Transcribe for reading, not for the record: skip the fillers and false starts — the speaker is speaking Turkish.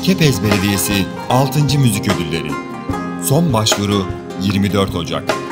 Kepez Belediyesi 6. Müzik Ödülleri. Son başvuru 24 Ocak.